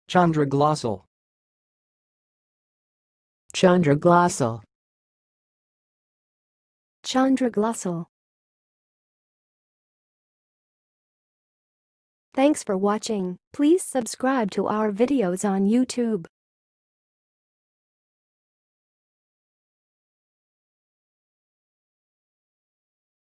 chondroglossal, chondroglossal, chondroglossal. Thanks for watching. Please subscribe to our videos on YouTube.